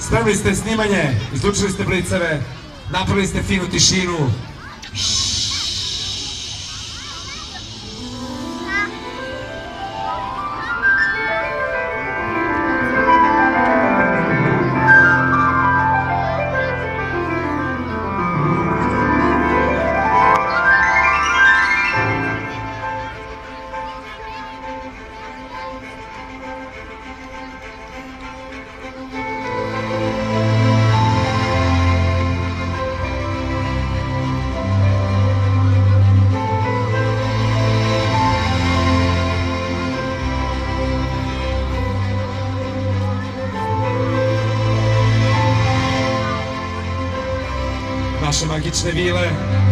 Spremili ste snimanje, izlučili ste bliceve, napravili ste finu tišinu. Naše magične vile